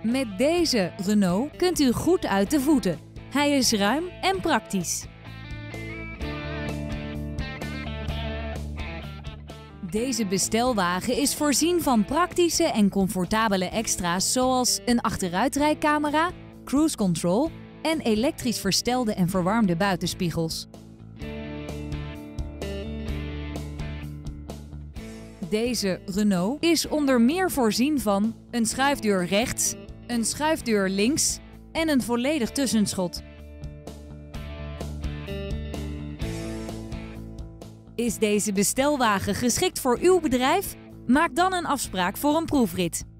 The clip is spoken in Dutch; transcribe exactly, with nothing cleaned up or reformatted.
Met deze Renault kunt u goed uit de voeten. Hij is ruim en praktisch. Deze bestelwagen is voorzien van praktische en comfortabele extra's zoals een achteruitrijcamera, cruise control en elektrisch verstelde en verwarmde buitenspiegels. Deze Renault is onder meer voorzien van een schuifdeur rechts, een schuifdeur links en een volledig tussenschot. Is deze bestelwagen geschikt voor uw bedrijf? Maak dan een afspraak voor een proefrit.